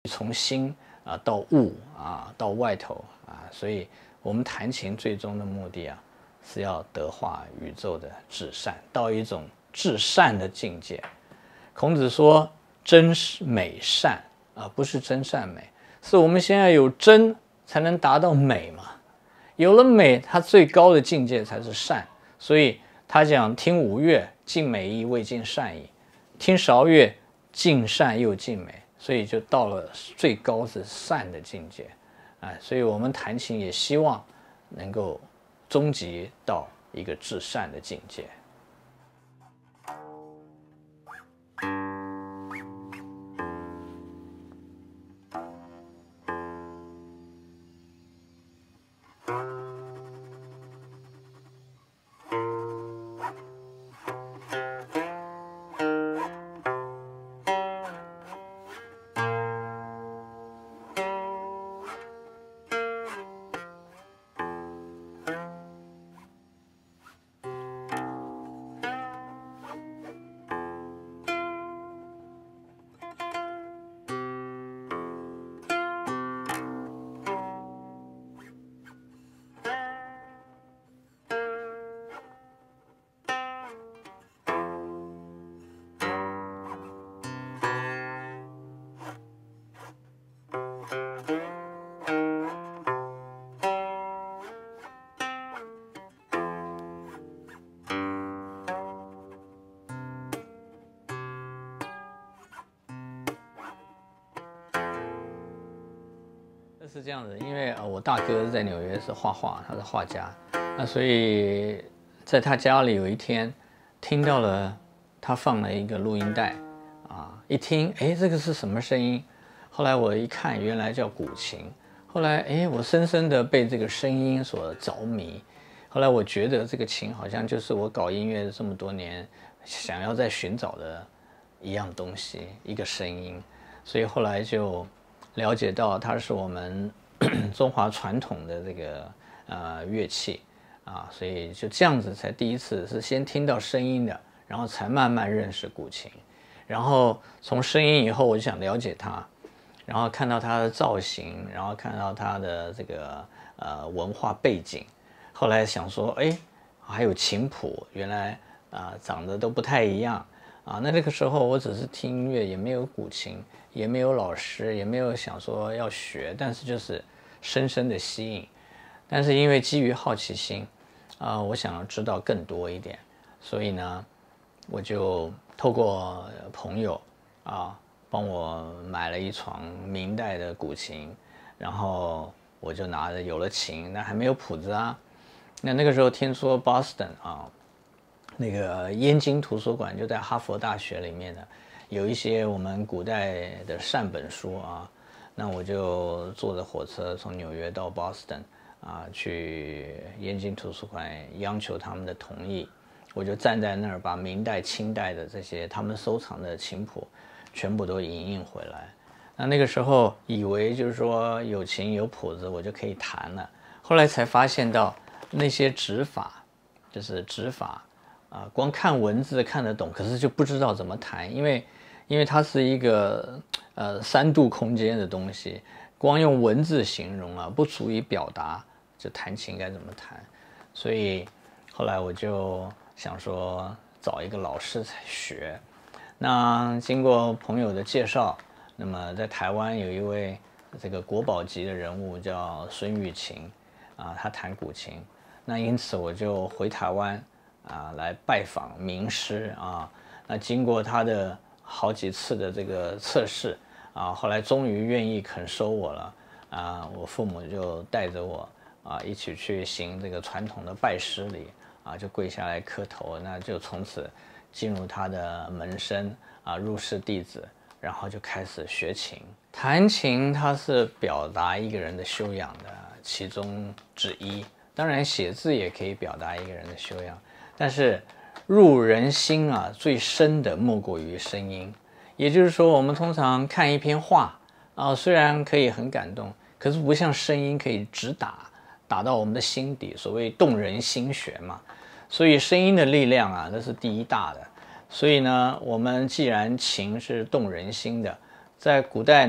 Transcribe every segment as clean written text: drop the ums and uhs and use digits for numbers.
从心到物到外头所以我们弹琴最终的目的是要德化宇宙的至善，到一种至善的境界。孔子说真美善不是真善美，是我们现在有真才能达到美嘛。有了美，它最高的境界才是善。所以他讲听五乐，尽美意未尽善矣；听韶乐，尽善又尽美。所以就到了最高是善的境界所以我们弹琴也希望能够终极到一个至善的境界。是这样子，因为我大哥在纽约是画画，他是画家，所以在他家里有一天听到了他放了一个录音带一听这个是什么声音？后来我一看，原来叫古琴。后来我深深的被这个声音所着迷。后来我觉得这个琴好像就是我搞音乐这么多年想要在寻找的一样东西，一个声音。所以后来就了解到它是我们中华传统的这个乐器所以就这样子才第一次是先听到声音的，然后才慢慢认识古琴。然后从声音以后，我就想了解它，然后看到它的造型，然后看到它的这个文化背景。后来想说，还有琴谱，原来长得都不太一样那个时候我只是听音乐，也没有古琴，也没有老师，也没有想说要学，但是就是深深的吸引。但是因为基于好奇心我想要知道更多一点，所以呢，我就透过朋友帮我买了一床明代的古琴，然后我就拿着有了琴，那还没有谱子那个时候听说 Boston 那个燕京图书馆就在哈佛大学里面的，有一些我们古代的善本书那我就坐着火车从纽约到 Boston去燕京图书馆央求他们的同意。我就站在那儿，把明代、清代的这些他们收藏的琴谱全部都影印回来。那个时候以为就是说有琴有谱子我就可以弹了，后来才发现到那些指法，就是指法光看文字看得懂，可是就不知道怎么弹，因为它是一个3度空间的东西，光用文字形容不足以表达这弹琴该怎么弹。所以后来我就想说找一个老师才学。那经过朋友的介绍，那么在台湾有一位这个国宝级的人物叫孙玉琴他弹古琴。那因此我就回台湾来拜访名师那经过他的好几次的这个测试后来终于愿意肯收我了我父母就带着我一起去行这个传统的拜师礼就跪下来磕头，那就从此进入他的门生入室弟子，然后就开始学琴。弹琴它是表达一个人的修养的其中之一，当然写字也可以表达一个人的修养，但是入人心最深的莫过于声音。也就是说我们通常看一篇画虽然可以很感动，可是不像声音可以直打到我们的心底，所谓动人心弦嘛。所以声音的力量那是第一大的。所以呢，我们既然琴是动人心的，在古代呢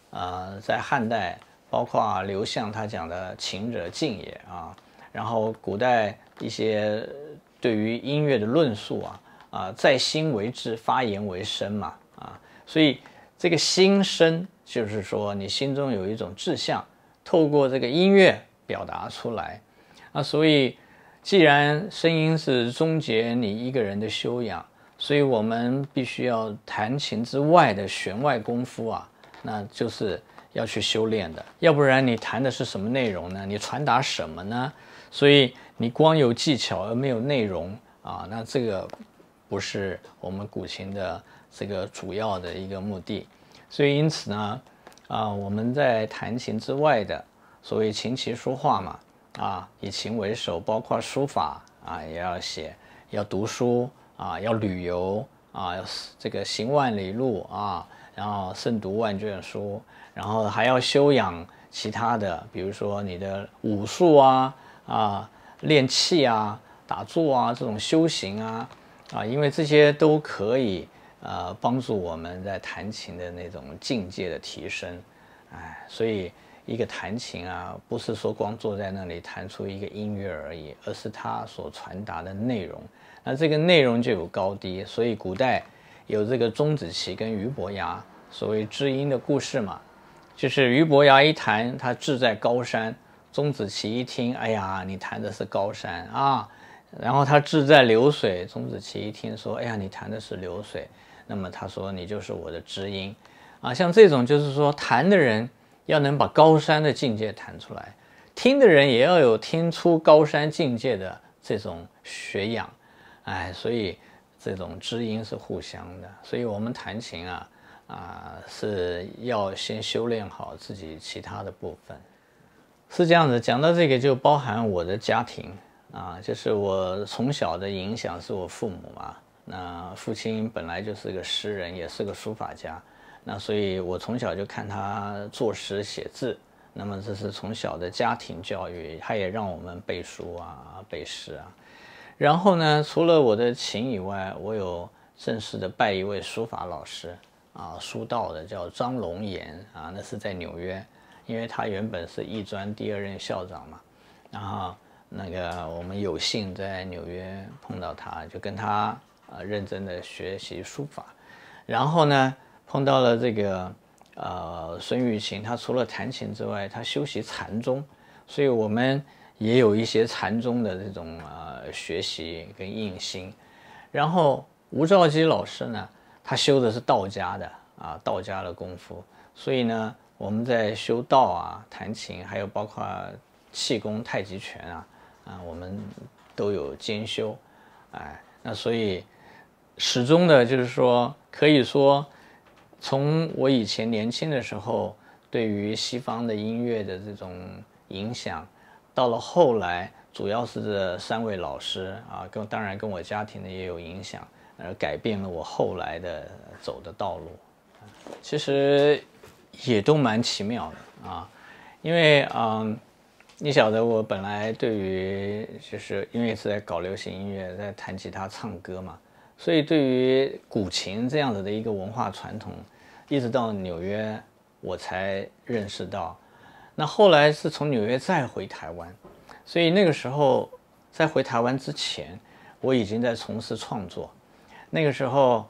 在汉代，包括刘向他讲的琴者静也啊，然后古代一些对于音乐的论述在心为志，发言为声嘛所以这个心声就是说你心中有一种志向，透过这个音乐表达出来所以既然声音是终结你一个人的修养，所以我们必须要弹琴之外的弦外功夫那就是要去修炼的，要不然你弹的是什么内容呢？你传达什么呢？所以你光有技巧而没有内容那这个不是我们古琴的这个主要的一个目的。所以因此呢我们在弹琴之外的所谓琴棋书画嘛以琴为首，包括书法也要写，要读书要旅游要这个行万里路然后胜读万卷书，然后还要修养其他的，比如说你的武术练气打坐这种修行因为这些都可以帮助我们在弹琴的那种境界的提升。所以一个弹琴不是说光坐在那里弹出一个音乐而已，而是它所传达的内容。那这个内容就有高低，所以古代有这个钟子期跟俞伯牙所谓知音的故事嘛，就是俞伯牙一弹他志在高山，钟子期一听，哎呀，你弹的是高山然后他志在流水，钟子期一听说，哎呀，你弹的是流水，那么他说你就是我的知音像这种就是说弹的人要能把高山的境界弹出来，听的人也要有听出高山境界的这种学养所以这种知音是互相的。所以我们弹琴是要先修炼好自己其他的部分。是这样子，讲到这个就包含我的家庭就是我从小的影响是我父母嘛，那父亲本来就是个诗人，也是个书法家，那所以我从小就看他作诗写字，那么这是从小的家庭教育，他也让我们背书背诗然后呢，除了我的琴以外，我有正式的拜一位书法老师书道的，叫张龙岩那是在纽约，因为他原本是艺专第2任校长嘛，然后那个我们有幸在纽约碰到他，就跟他认真的学习书法。然后呢碰到了这个孙玉琴，他除了弹琴之外，他修习禅宗，所以我们也有一些禅宗的这种学习跟印心。然后吴兆基老师呢，他修的是道家的道家的功夫，所以呢我们在修道弹琴，还有包括气功太极拳我们都有兼修那所以始终的就是说，可以说从我以前年轻的时候对于西方的音乐的这种影响，到了后来主要是这3位老师当然跟我家庭的也有影响，而改变了我后来的走的道路。其实也都蛮奇妙的因为你晓得我本来对于就是因为是在搞流行音乐，在弹吉他唱歌嘛，所以对于古琴这样子的一个文化传统，一直到纽约我才认识到。那后来是从纽约再回台湾，所以那个时候在回台湾之前，我已经在从事创作。那个时候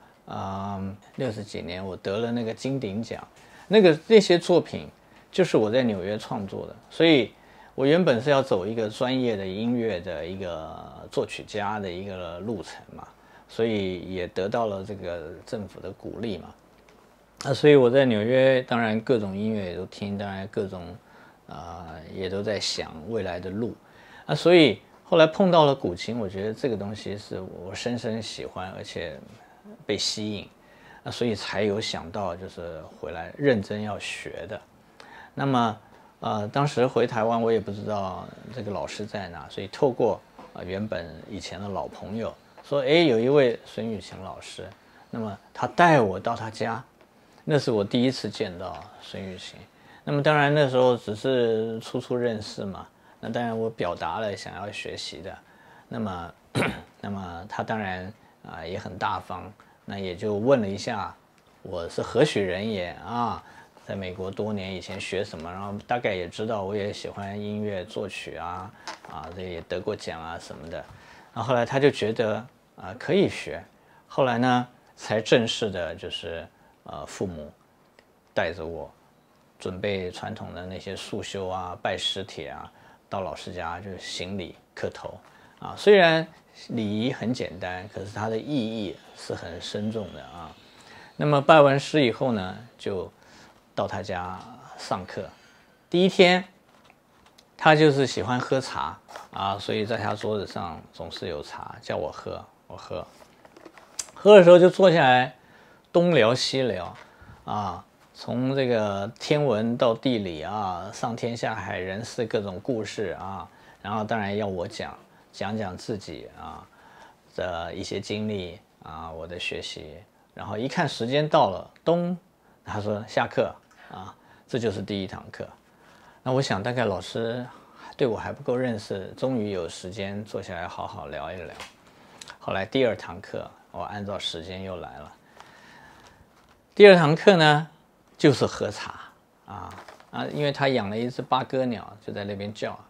60几年我得了那个金鼎奖，那些作品就是我在纽约创作的，所以我原本是要走一个专业的音乐的一个作曲家的一个路程嘛，所以也得到了这个政府的鼓励嘛。所以我在纽约当然各种音乐也都听，当然各种也都在想未来的路所以后来碰到了古琴，我觉得这个东西是我深深喜欢而且被吸引所以才有想到就是回来认真要学的。那么当时回台湾我也不知道这个老师在哪，所以透过原本以前的老朋友说有一位孙玉琴老师，那么他带我到他家，那是我第一次见到孙玉琴。那么当然那时候只是初认识嘛，那当然我表达了想要学习的，那么他当然也很大方，那也就问了一下我是何许人也在美国多年以前学什么，然后大概也知道我也喜欢音乐作曲啊，这也得过奖啊什么的。然后后来他就觉得可以学，后来呢才正式的就是父母带着我准备传统的那些束修啊、拜师帖啊，到老师家就是行礼磕头啊。虽然礼仪很简单，可是它的意义是很深重的啊。那么拜完师以后呢，就到他家上课。第一天，他就是喜欢喝茶啊，所以在他桌子上总是有茶，叫我喝，我喝。喝的时候就坐下来，东聊西聊啊，从这个天文到地理啊，上天下海人事各种故事啊，然后当然要我讲自己的一些经历啊，我的学习。然后一看时间到了，他说下课啊，这就是第一堂课。那我想大概老师对我还不够认识，终于有时间坐下来好好聊一聊。后来第二堂课，我按照时间又来了。第二堂课呢，就是喝茶因为他养了一只八哥鸟，就在那边叫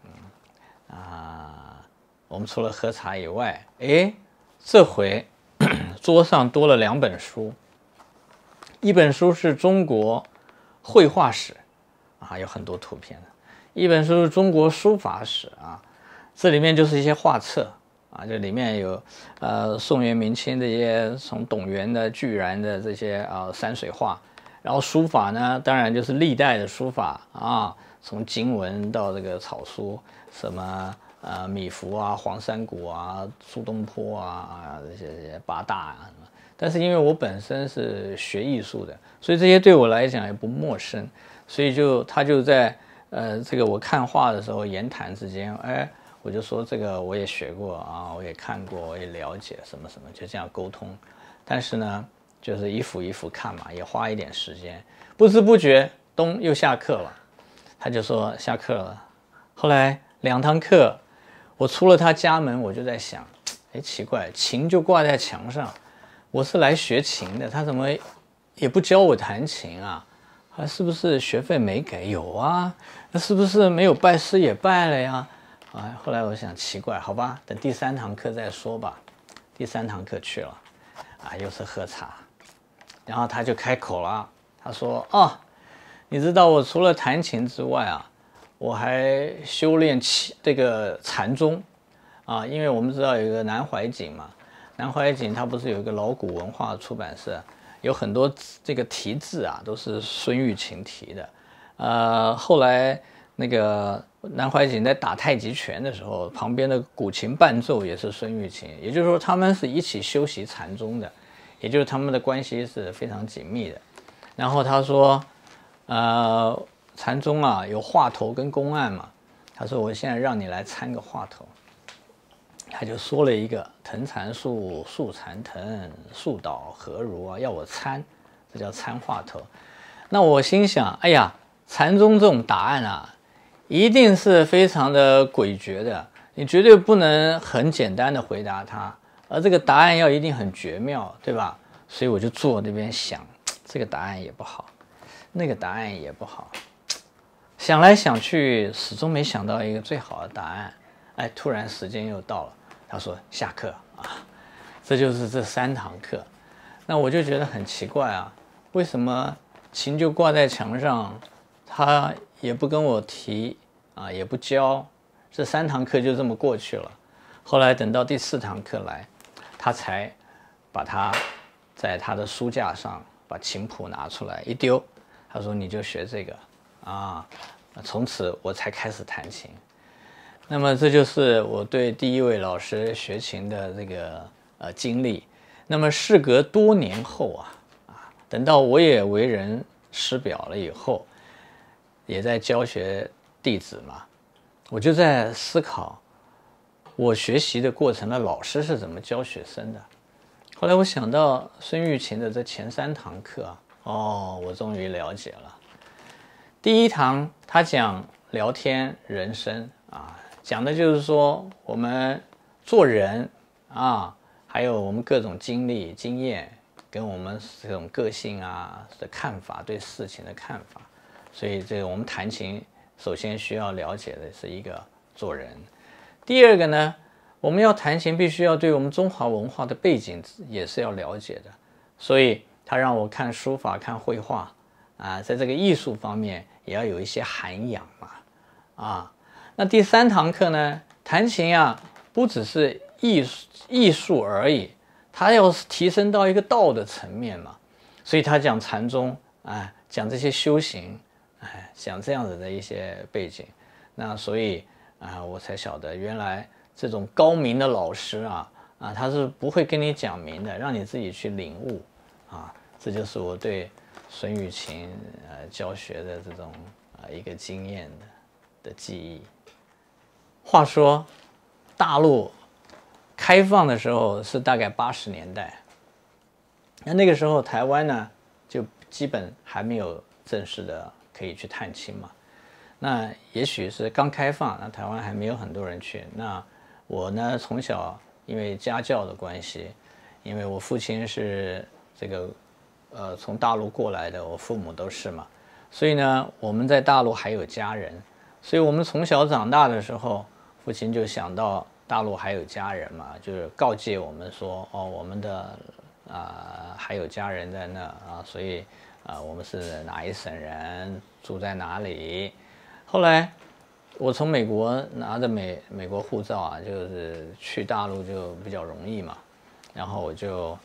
我们除了喝茶以外，这回桌上多了2本书，一本书是中国绘画史有很多图片的，一本书是中国书法史这里面就是一些画册这里面有宋元明清这些从董源的、巨然的这些山水画，然后书法呢，当然就是历代的书法从金文到这个草书，什么米芾黄山谷苏东坡这些八大但是因为我本身是学艺术的，所以这些对我来讲也不陌生，所以他就在这个我看画的时候言谈之间，我就说这个我也学过我也看过，我也了解什么什么，就这样沟通。但是呢，就是一幅一幅看嘛，也花一点时间，不知不觉又下课了。他就说下课了。后来2堂课，我出了他家门，我就在想，奇怪，琴就挂在墙上，我是来学琴的，他怎么也不教我弹琴是不是学费没给？有那是不是没有拜师也拜了呀？后来我想奇怪，好吧，等第3堂课再说吧。第3堂课去了又是喝茶，然后他就开口了，他说你知道我除了弹琴之外我还修炼这个禅宗因为我们知道有一个南怀瑾嘛，南怀瑾他不是有一个老古文化出版社，有很多这个题字都是孙玉琴题的。后来那个南怀瑾在打太极拳的时候，旁边的古琴伴奏也是孙玉琴，也就是说他们是一起修习禅宗的，也就是他们的关系是非常紧密的。然后他说禅宗有话头跟公案嘛，他说我现在让你来参个话头，他就说了一个藤缠树，树缠藤，树倒何如要我参，这叫参话头。那我心想，哎呀，禅宗这种答案一定是非常的诡谲的，你绝对不能很简单的回答他，而这个答案要一定很绝妙，对吧？所以我就坐那边想，这个答案也不好，那个答案也不好，想来想去，始终没想到一个最好的答案。突然时间又到了，他说下课这就是这3堂课。那我就觉得很奇怪为什么琴就挂在墙上，他也不跟我提也不教，这3堂课就这么过去了。后来等到第4堂课来，他才把他在他的书架上把琴谱拿出来一丢，他说你就学这个从此我才开始弹琴。那么这就是我对第一位老师学琴的这个经历。那么事隔多年后等到我也为人师表了以后，也在教学弟子嘛，我就在思考我学习的过程的老师是怎么教学生的。后来我想到孙玉琴的这前3堂课我终于了解了。第1堂他讲聊天人生讲的就是说我们做人还有我们各种经历经验跟我们这种个性的看法，对事情的看法。 所以这个我们弹琴首先需要了解的是一个做人。第二个呢，我们要弹琴必须要对我们中华文化的背景也是要了解的，所以他让我看书法、看绘画啊，在这个艺术方面也要有一些涵养嘛啊。那第3堂课呢，弹琴啊不只是艺术而已，它要提升到一个道的层面嘛，所以他讲禅宗啊，讲这些修行，哎，讲这样子的一些背景，那所以啊，我才晓得原来这种高明的老师啊，他是不会跟你讲明的，让你自己去领悟啊。这就是我对孙玉琴教学的这种一个经验的记忆。话说，大陆开放的时候是大概80年代，那个时候台湾呢就基本还没有正式的可以去探亲嘛。那也许是刚开放，那台湾还没有很多人去。那我呢，从小因为家教的关系，因为我父亲是这个从大陆过来的，我父母都是嘛，所以呢，我们在大陆还有家人，所以我们从小长大的时候，父亲就想到大陆还有家人嘛，就是告诫我们说，哦，我们的还有家人在那啊，所以我们是哪一省人，住在哪里。后来我从美国拿着美国护照啊，就是去大陆就比较容易嘛，然后我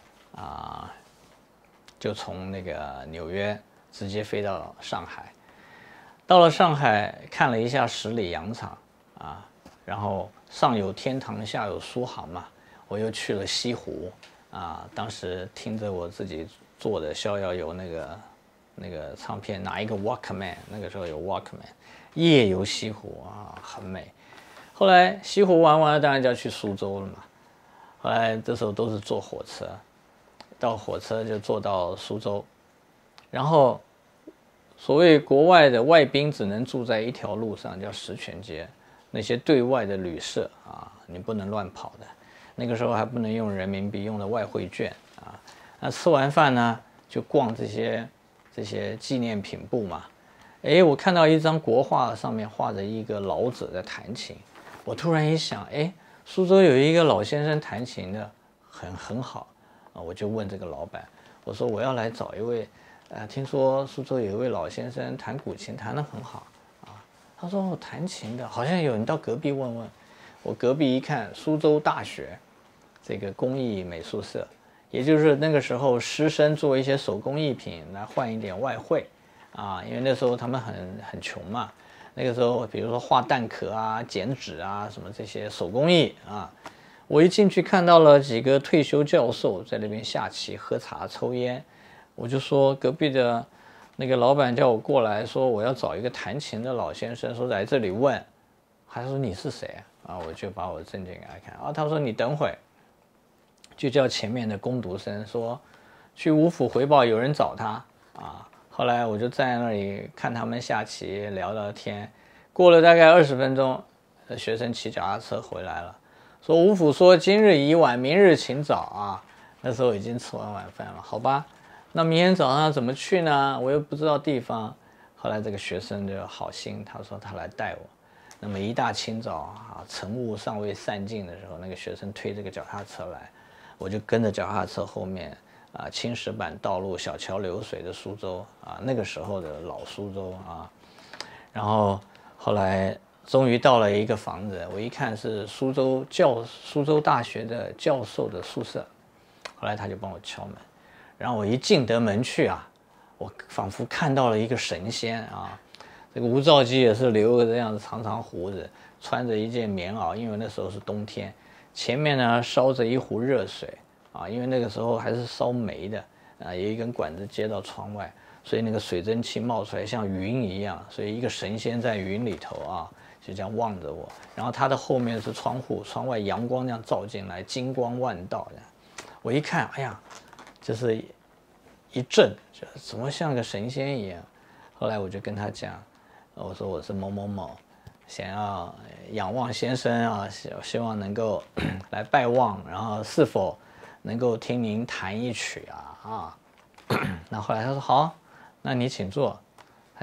就从那个纽约直接飞到上海。到了上海看了一下十里洋场啊，然后上有天堂下有苏杭嘛，我又去了西湖啊，当时听着我自己做的逍遥游那个唱片，拿一个 Walkman， 那个时候有 Walkman， 夜游西湖啊，很美。后来西湖玩完了，当然就要去苏州了嘛。后来这时候都是坐火车，到火车就坐到苏州，然后所谓国外的外宾只能住在一条路上，叫石泉街，那些对外的旅社啊，你不能乱跑的。那个时候还不能用人民币，用的外汇券啊。那吃完饭呢，就逛这些纪念品部嘛。哎，我看到一张国画，上面画着一个老者在弹琴。我突然一想，哎，苏州有一个老先生弹琴的，很好啊。我就问这个老板，我说我要来找一位，听说苏州有一位老先生弹古琴，弹得很好啊。他说我弹琴的，好像有，你到隔壁问问。我隔壁一看，苏州大学这个工艺美术社，也就是那个时候师生做一些手工艺品来换一点外汇啊，因为那时候他们很穷嘛。那个时候比如说画蛋壳啊、剪纸啊什么这些手工艺啊，我一进去看到了几个退休教授在那边下棋、喝茶、抽烟，我就说隔壁的那个老板叫我过来，说我要找一个弹琴的老先生，说来这里问，还说你是谁啊？我就把我的证件给他看啊，他说你等会，就叫前面的工读生说去吴府回报有人找他啊。后来我就站在那里看他们下棋聊聊天，过了大概20分钟，学生骑脚踏车回来了，说吴府说今日已晚，明日请早啊。那时候已经吃完晚饭了，好吧，那明天早上怎么去呢？我又不知道地方。后来这个学生就好心，他说他来带我。那么一大清早啊，晨雾尚未散尽的时候，那个学生推这个脚踏车来，我就跟着脚踏车后面啊，青石板道路、小桥流水的苏州啊，那个时候的老苏州啊。然后后来终于到了一个房子，我一看是苏州大学的教授的宿舍。后来他就帮我敲门，然后我一进得门去啊，我仿佛看到了一个神仙啊。这个吴兆基也是留个这样子长长胡子，穿着一件棉袄，因为那时候是冬天。前面呢烧着一壶热水啊，因为那个时候还是烧煤的啊，有一根管子接到窗外，所以那个水蒸气冒出来像云一样，所以一个神仙在云里头啊，就这样望着我。然后他的后面是窗户，窗外阳光这样照进来，金光万道的。我一看，哎呀，就是一震，就怎么像个神仙一样。后来我就跟他讲，我说我是某某某，想要仰望先生啊，希望能够来拜望，然后是否能够听您弹一曲啊？那后来他说好，那你请坐。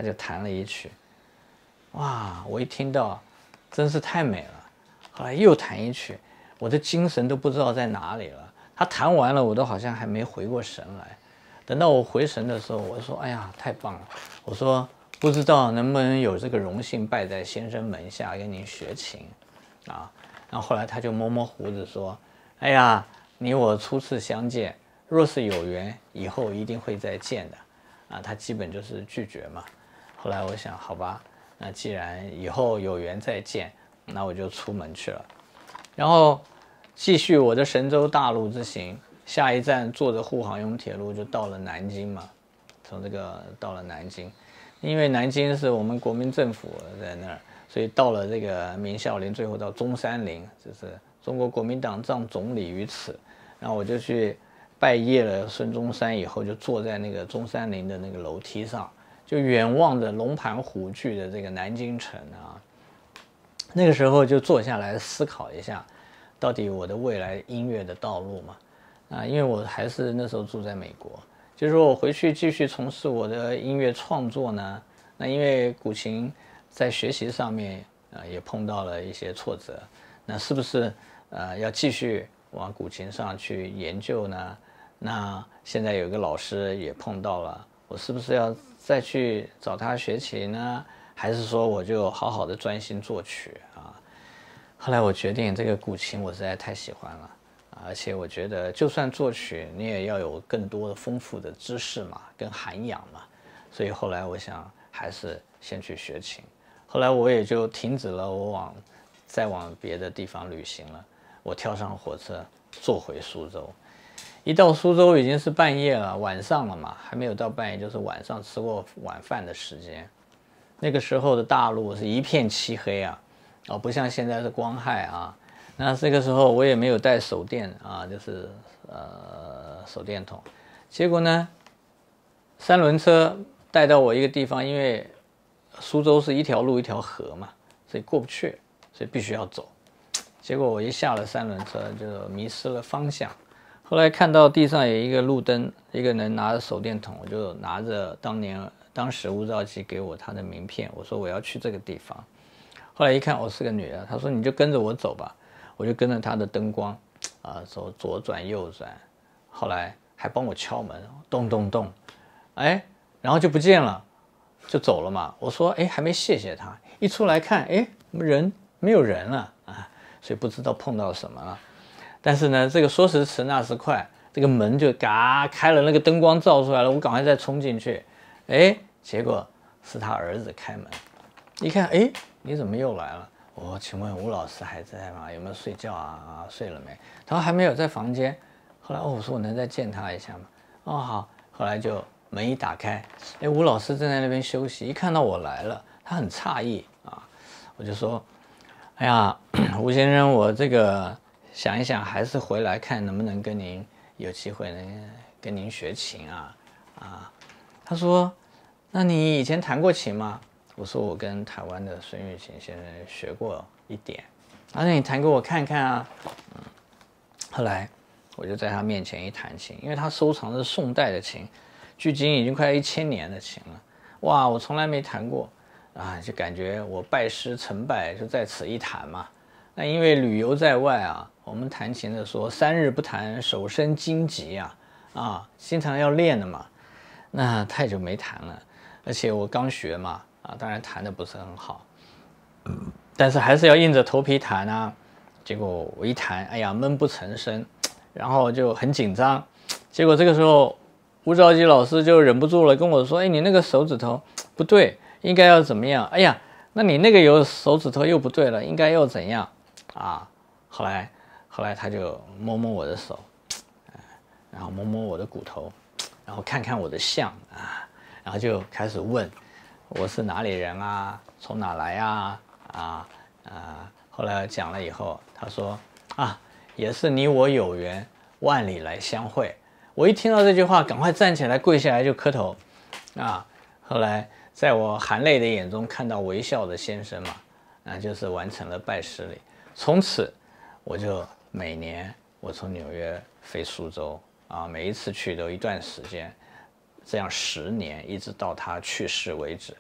他就弹了一曲，哇，我一听到，真是太美了。后来又弹一曲，我的精神都不知道在哪里了。他弹完了，我都好像还没回过神来。等到我回神的时候，我说：“哎呀，太棒了！”我说：“不知道能不能有这个荣幸拜在先生门下跟您学琴啊？”然后后来他就摸摸胡子说：“哎呀，你我初次相见，若是有缘，以后一定会再见的。”啊，他基本就是拒绝嘛。后来我想，好吧，那既然以后有缘再见，那我就出门去了。然后继续我的神州大陆之行，下一站坐着沪杭甬铁路就到了南京嘛。从这个到了南京，因为南京是我们国民政府在那儿，所以到了这个明孝陵，最后到中山陵，就是中国国民党葬总理于此。然后我就去拜谒了孙中山，以后就坐在那个中山陵的那个楼梯上，就远望着龙盘虎踞的这个南京城啊。那个时候就坐下来思考一下，到底我的未来音乐的道路嘛，啊，因为我还是那时候住在美国，就是说我回去继续从事我的音乐创作呢，那因为古琴在学习上面也碰到了一些挫折，那是不是要继续往古琴上去研究呢？那现在有个老师也碰到了，我是不是要再去找他学琴呢？还是说我就好好的专心作曲啊？后来我决定这个古琴我实在太喜欢了，而且我觉得就算作曲你也要有更多的丰富的知识嘛，跟涵养嘛。所以后来我想还是先去学琴。后来我也就停止了再往别的地方旅行了。我跳上火车坐回苏州，一到苏州已经是半夜了，晚上了嘛，还没有到半夜，就是晚上吃过晚饭的时间。那个时候的大陆是一片漆黑啊，不像现在是光害啊。那这个时候我也没有带手电啊，就是手电筒。结果呢，三轮车带到我一个地方，因为苏州是一条路一条河嘛，所以过不去，所以必须要走。结果我一下了三轮车就迷失了方向。后来看到地上有一个路灯，一个人拿着手电筒，我就拿着当时吴兆基给我他的名片，我说我要去这个地方。后来一看，是个女的，她说你就跟着我走吧。我就跟着她的灯光走左转右转，后来还帮我敲门，咚咚咚，哎，然后就不见了，就走了嘛。我说哎，还没谢谢她，一出来看，哎，人没有人了啊，所以不知道碰到什么了。但是呢，这个说时迟那时快，这个门就嘎开了，那个灯光照出来了，我赶快再冲进去，哎，结果是他儿子开门，一看，哎，你怎么又来了？我请问吴老师还在吗？有没有睡觉啊？睡了没？他说还没有，在房间。后来我说我能再见他一下吗？好。后来就门一打开，哎，吴老师正在那边休息，一看到我来了，他很诧异啊。我就说，哎呀，吴先生，我这个想一想，还是回来看能不能跟您有机会能跟您学琴啊。他说，那你以前弹过琴吗？我说我跟台湾的孙玉琴先生学过一点，那你弹给我看看啊。后来我就在他面前一弹琴，因为他收藏的是宋代的琴，距今已经快1000年的琴了。哇，我从来没弹过啊，就感觉我拜师成败就在此一弹嘛。那因为旅游在外啊，我们弹琴的说3日不弹手生荆棘啊，经常要练的嘛。那太久没弹了，而且我刚学嘛，当然弹的不是很好，但是还是要硬着头皮弹啊。结果我一弹，哎呀，闷不成声，然后就很紧张。结果这个时候，吴兆基老师就忍不住了，跟我说：“哎，你那个手指头不对，应该要怎么样？哎呀，那你那个有手指头又不对了，应该要怎样啊？”后来他就摸摸我的手，然后摸摸我的骨头，然后看看我的相啊，然后就开始问我是哪里人啊，从哪来啊。后来讲了以后，他说也是你我有缘，万里来相会。我一听到这句话，赶快站起来跪下来就磕头后来在我含泪的眼中看到微笑的先生嘛，就是完成了拜师礼。从此我就每年我从纽约飞苏州每一次去都一段时间，这样10年，一直到他去世为止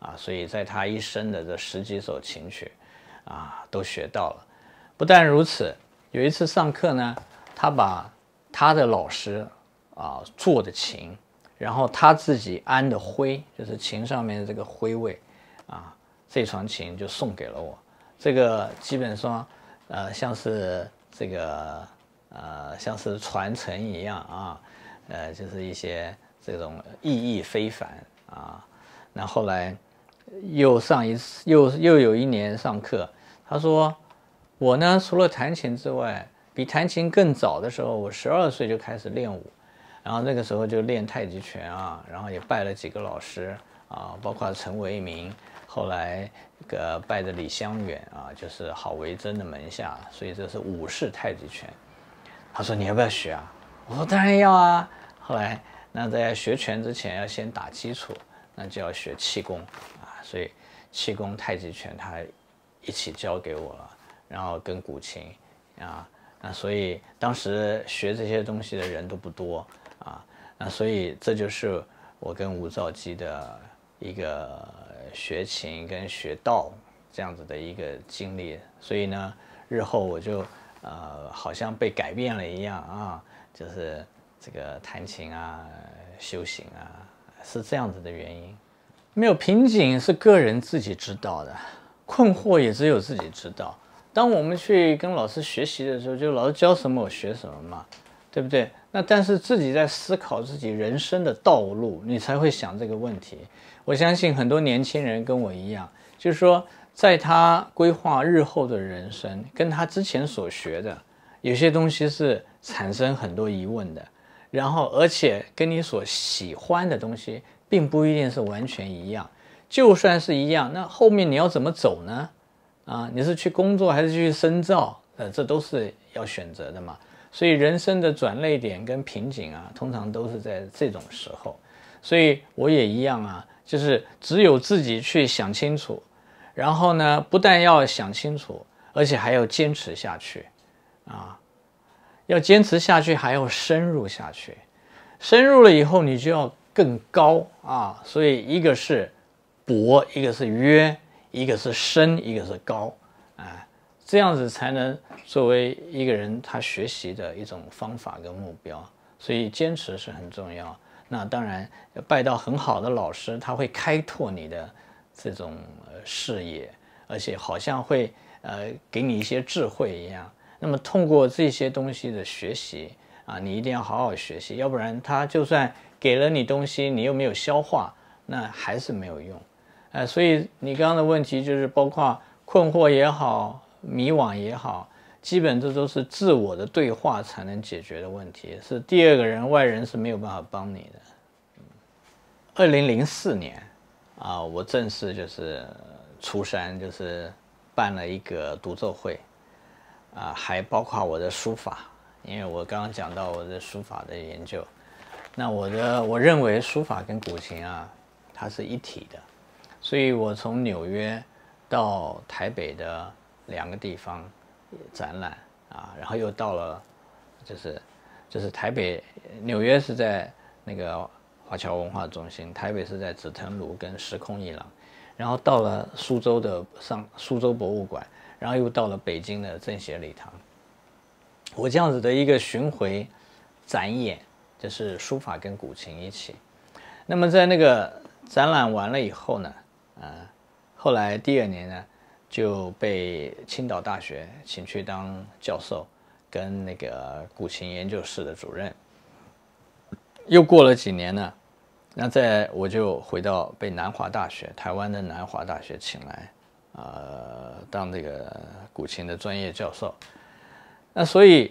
啊，所以在他一生的这10几首琴曲啊都学到了。不但如此，有一次上课呢，他把他的老师做的琴，然后他自己安的徽，就是琴上面的这个徽位啊，这串琴就送给了我。这个基本上像是这个像是传承一样啊，就是一些这种意义非凡啊。那后来又有一年上课，他说我呢除了弹琴之外，比弹琴更早的时候，我12岁就开始练舞，然后那个时候就练太极拳啊，然后也拜了几个老师啊，包括陈为民，后来拜的李香远啊，就是郝维珍的门下，所以这是武式太极拳。他说你要不要学啊？我说当然要啊。后来那在学拳之前要先打基础，那就要学气功啊，所以气功、太极拳他一起教给我了，然后跟古琴啊，那所以当时学这些东西的人都不多啊，那所以这就是我跟吴兆基的一个学琴跟学道这样子的一个经历。所以呢，日后我就好像被改变了一样啊，就是这个弹琴啊、修行啊，是这样子的原因。没有瓶颈是个人自己知道的，困惑也只有自己知道。当我们去跟老师学习的时候，就老师教什么我学什么嘛，对不对？那但是自己在思考自己人生的道路，你才会想这个问题。我相信很多年轻人跟我一样，就是说在他规划日后的人生，跟他之前所学的有些东西是产生很多疑问的，然后而且跟你所喜欢的东西并不一定是完全一样。就算是一样，那后面你要怎么走呢？啊，你是去工作还是去深造？这都是要选择的嘛。所以人生的转捩点跟瓶颈啊，通常都是在这种时候。所以我也一样啊，就是只有自己去想清楚，然后呢，不但要想清楚，而且还要坚持下去啊。要坚持下去，还要深入下去。深入了以后，你就要更高啊。所以一个是博，一个是约，一个是深，一个是高，这样子才能作为一个人他学习的一种方法跟目标。所以坚持是很重要。那当然拜到很好的老师，他会开拓你的这种视野，而且好像会给你一些智慧一样。那么通过这些东西的学习啊，你一定要好好学习，要不然他就算给了你东西，你又没有消化，那还是没有用。所以你刚刚的问题就是包括困惑也好，迷惘也好，基本这都是自我的对话才能解决的问题，是第二个人外人是没有办法帮你的。2004年啊，我正式就是出山，就是办了一个独奏会啊，还包括我的书法，因为我刚刚讲到我的书法的研究，那我认为书法跟古琴啊，它是一体的。所以我从纽约到台北的2个地方展览啊，然后又到了就是台北、纽约是在那个华侨文化中心，台北是在紫藤庐跟时空艺廊，然后到了苏州的苏州博物馆，然后又到了北京的政协礼堂。我这样子的一个巡回展演，就是书法跟古琴一起。那么在那个展览完了以后呢，后来第2年呢，就被青岛大学请去当教授，跟那个古琴研究室的主任。又过了几年呢，那我就回到被南华大学，台湾的南华大学请来，当这个古琴的专业教授。那所以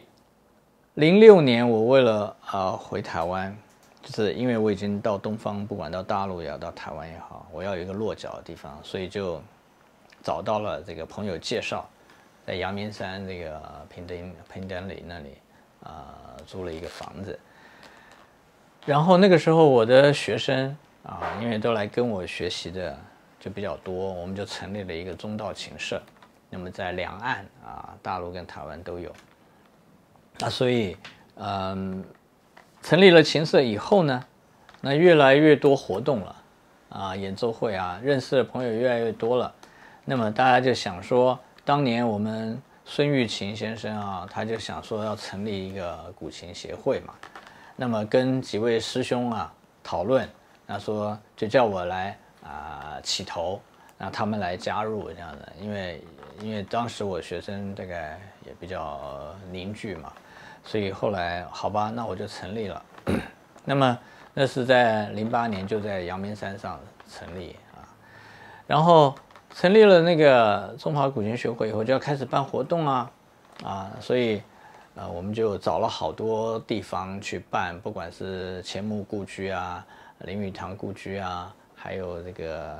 06年我为了回台湾，就是因为我已经到东方，不管到大陆也好，到台湾也好，我要有一个落脚的地方，所以就找到了这个朋友介绍，在阳明山这个平等里那里租了一个房子。然后那个时候我的学生因为都来跟我学习的就比较多，我们就成立了一个中道琴社。那么在两岸大陆跟台湾都有。所以成立了琴社以后呢，那越来越多活动了演奏会啊，认识的朋友越来越多了。那么大家就想说，当年我们孙玉琴先生啊，他就想说要成立一个古琴协会嘛。那么跟几位师兄啊讨论，那说就叫我来起头，让他们来加入这样的。因为当时我学生大概也比较凝聚嘛，所以后来好吧，那我就成立了。那么那是在08年就在阳明山上成立啊，然后成立了那个中华古琴学会以后，就要开始办活动啊，所以我们就找了好多地方去办，不管是钱穆故居啊、林语堂故居啊，还有这个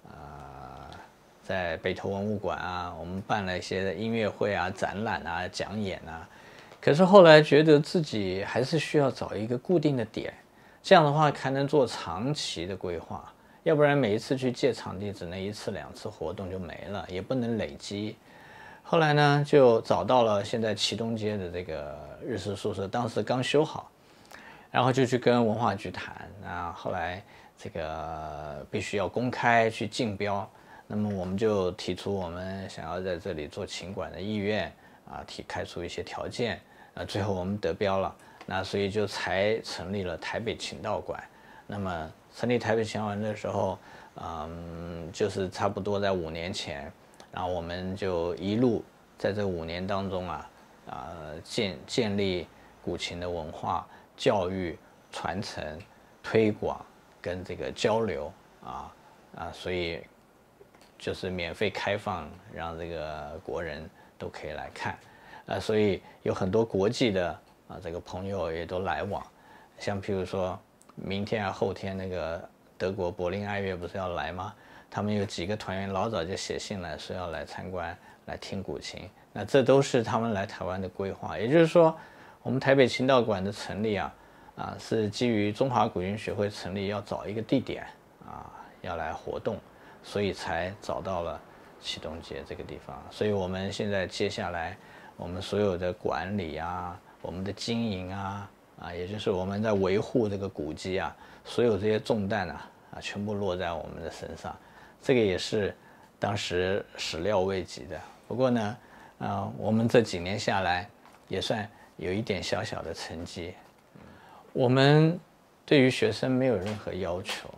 在北投文物馆啊，我们办了一些音乐会啊、展览啊、讲演啊。可是后来觉得自己还是需要找一个固定的点，这样的话才能做长期的规划。要不然每一次去借场地只能1次2次活动就没了，也不能累积。后来呢，就找到了现在祁东街的这个日式宿舍，当时刚修好，然后就去跟文化局谈。后来这个必须要公开去竞标，那么我们就提出我们想要在这里做琴馆的意愿开出一些条件，最后我们得标了，那所以就才成立了台北琴道馆。那么成立台北琴道馆的时候，就是差不多在5年前，然后我们就一路在这5年当中建立古琴的文化教育传承推广跟这个交流所以就是免费开放，让这个国人都可以来看，所以有很多国际的这个朋友也都来往，像譬如说明天后天那个德国柏林爱乐不是要来吗？他们有几个团员老早就写信来说要来参观，来听古琴，那这都是他们来台湾的规划。也就是说，我们台北琴道馆的成立是基于中华古琴学会成立要找一个地点要来活动，所以才找到了祁东街这个地方。所以我们现在接下来我们所有的管理我们的经营也就是我们在维护这个古迹所有这些重担全部落在我们的身上，这个也是当时始料未及的。不过呢，我们这几年下来也算有一点小小的成绩。我们对于学生没有任何要求，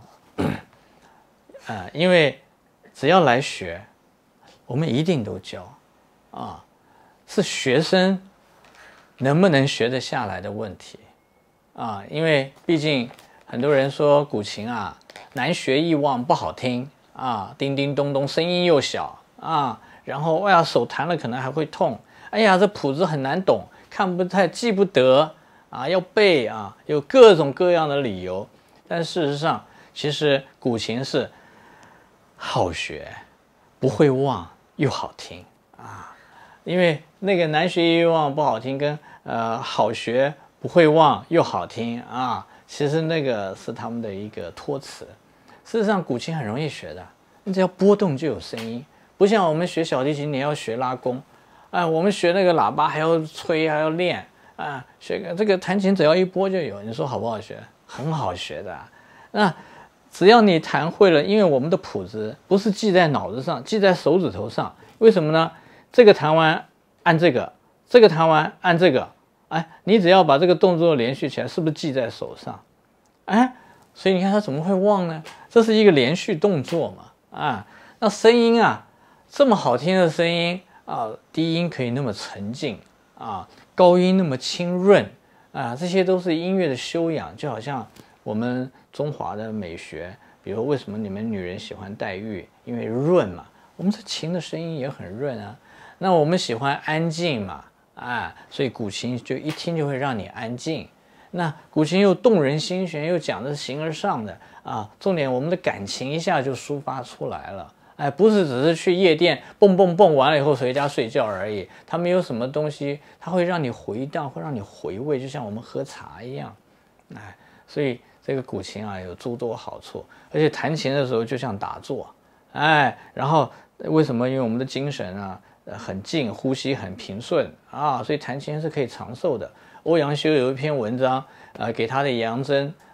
因为只要来学，我们一定都教是学生能不能学得下来的问题因为毕竟很多人说古琴难学易忘，不好听叮叮咚咚，声音又小然后手弹了可能还会痛，这谱子很难懂，看不太记不得要背有各种各样的理由。但事实上，其实古琴是好学，不会忘又好听因为那个难学易忘不好听跟好学不会忘又好听其实那个是他们的一个托词。事实上古琴很容易学的，你只要拨动就有声音，不像我们学小提琴你要学拉弓我们学那个喇叭还要吹还要练学这个弹琴只要一拨就有，你说好不好学？很好学的那只要你弹会了，因为我们的谱子不是记在脑子上，记在手指头上。为什么呢？这个弹完按这个，这个弹完按这个你只要把这个动作连续起来，是不是记在手上所以你看他怎么会忘呢？这是一个连续动作嘛那声音这么好听的声音低音可以那么沉静高音那么清润这些都是音乐的修养。就好像我们中华的美学，比如为什么你们女人喜欢黛玉？因为润嘛，我们这琴的声音也很润那我们喜欢安静嘛所以古琴就一听就会让你安静。那古琴又动人心弦，又讲的是形而上的重点我们的感情一下就抒发出来了不是只是去夜店蹦蹦蹦完了以后回家睡觉而已，它没有什么东西，它会让你回荡，会让你回味，就像我们喝茶一样所以这个古琴有诸多好处，而且弹琴的时候就像打坐然后为什么？因为我们的精神很静，呼吸很平顺所以弹琴是可以长寿的。欧阳修有一篇文章给他的杨真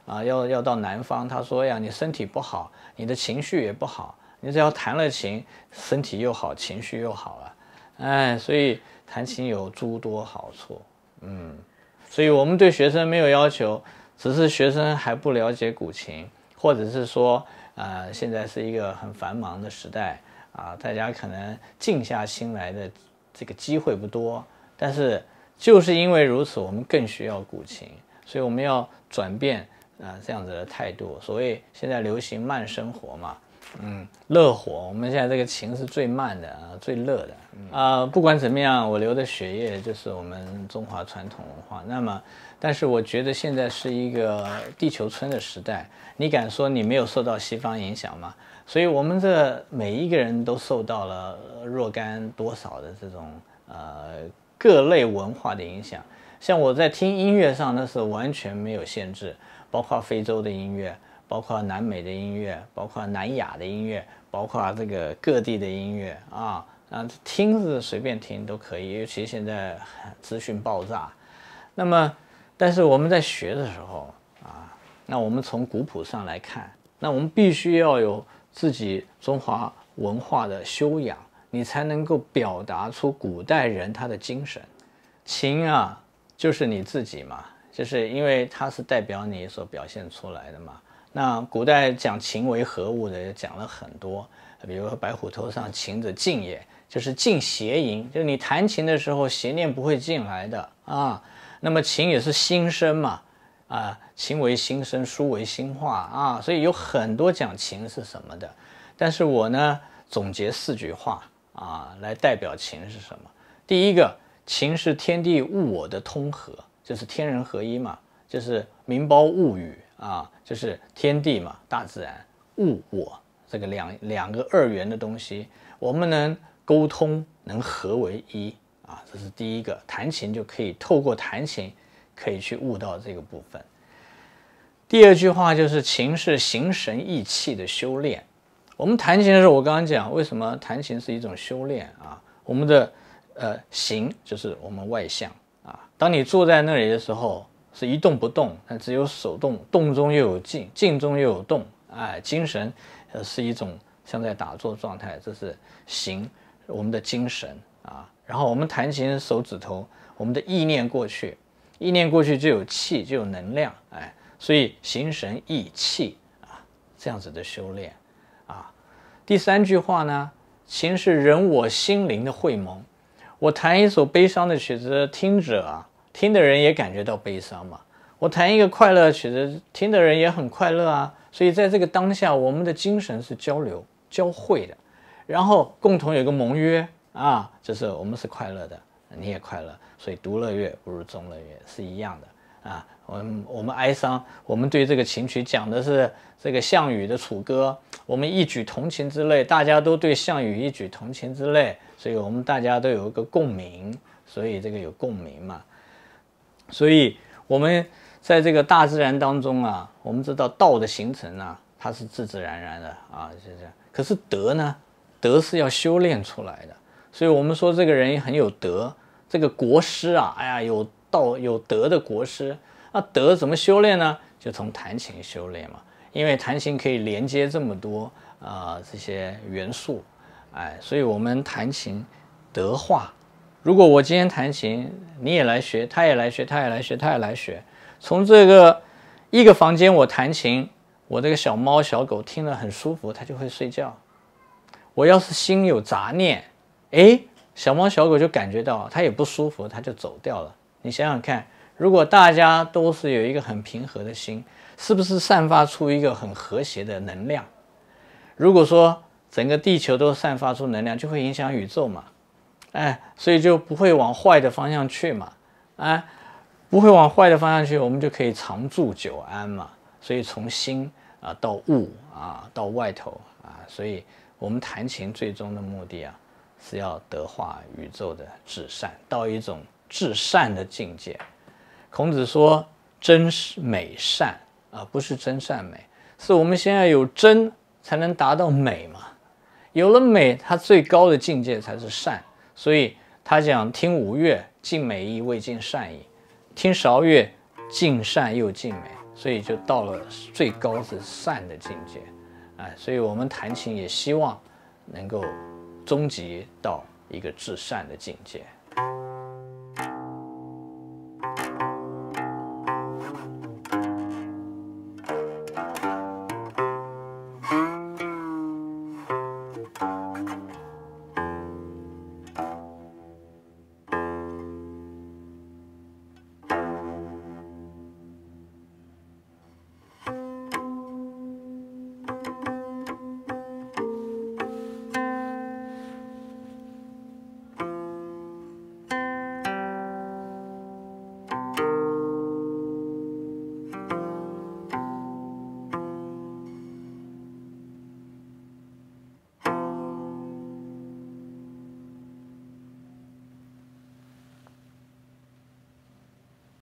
要到南方，他说呀，你身体不好，你的情绪也不好，你只要弹了琴，身体又好，情绪又好了，哎，所以弹琴有诸多好处，所以我们对学生没有要求，只是学生还不了解古琴，或者是说，现在是一个很繁忙的时代啊，大家可能静下心来的这个机会不多，但是就是因为如此，我们更需要古琴，所以我们要转变这样子的态度。所谓现在流行慢生活嘛，乐活，我们现在这个琴是最慢的最乐的不管怎么样，我流的血液就是我们中华传统文化。那么，但是我觉得现在是一个地球村的时代，你敢说你没有受到西方影响吗？所以我们这每一个人都受到了若干多少的这种各类文化的影响。像我在听音乐上，那是完全没有限制，包括非洲的音乐，包括南美的音乐，包括南亚的音乐，包括这个各地的音乐听是随便听都可以，尤其现在资讯爆炸。那么，但是我们在学的时候那我们从古谱上来看，那我们必须要有自己中华文化的修养，你才能够表达出古代人他的精神。琴就是你自己嘛，就是因为它是代表你所表现出来的嘛。那古代讲琴为何物的也讲了很多，比如说白虎头上琴者静也，就是静邪淫，就是你弹琴的时候邪念不会进来的那么琴也是心声嘛琴为心声，书为心画所以有很多讲琴是什么的。但是我呢总结4句话来代表琴是什么。第一个，琴是天地物我的通和，就是天人合一嘛，就是民胞物与就是天地嘛，大自然，物我这个两个二元的东西，我们能沟通，能合为一这是第一个。弹琴就可以透过弹琴可以去悟到这个部分。第二句话就是琴是形神意气的修炼。我们弹琴的时候，我刚刚讲为什么弹琴是一种修炼我们的形就是我们外向当你坐在那里的时候是一动不动，但只有手动，动中又有静，静中又有动精神是一种像在打坐状态，这是形，我们的精神然后我们弹琴手指头，我们的意念过去，意念过去就有气，就有能量所以形神意气这样子的修炼第3句话呢，琴是人我心灵的会盟。我弹一首悲伤的曲子，听者听的人也感觉到悲伤嘛。我弹一个快乐的曲子，听的人也很快乐所以在这个当下，我们的精神是交流交汇的，然后共同有一个盟约就是我们是快乐的，你也快乐，所以独乐乐不如众乐乐是一样的我们哀伤，我们对这个琴曲讲的是这个项羽的楚歌，我们异曲同情之类，大家都对项羽异曲同情之类，所以我们大家都有一个共鸣，所以这个有共鸣嘛。所以我们在这个大自然当中我们知道道的形成它是自自然然的是这样。可是德呢，德是要修炼出来的，所以我们说这个人很有德，这个国师有道有德的国师德怎么修炼呢？就从弹琴修炼嘛，因为弹琴可以连接这么多这些元素所以我们弹琴德化。如果我今天弹琴，你也来学，他也来学，他也来学，他也来学，从这个一个房间我弹琴，我这个小猫小狗听了很舒服，它就会睡觉。我要是心有杂念小猫小狗就感觉到它也不舒服，它就走掉了。你想想看，如果大家都是有一个很平和的心，是不是散发出一个很和谐的能量？如果说整个地球都散发出能量，就会影响宇宙嘛所以就不会往坏的方向去嘛不会往坏的方向去，我们就可以长驻久安嘛。所以从心到物到外头所以我们弹琴最终的目的是要德化宇宙的至善，到一种至善的境界。孔子说真美善不是真善美，是我们现在有真才能达到美嘛。有了美，它最高的境界才是善。所以他讲听五乐，尽美意未尽善矣；听韶乐，尽善又尽美。 所以就到了最高是善的境界，所以我们弹琴也希望能够终极到一个至善的境界。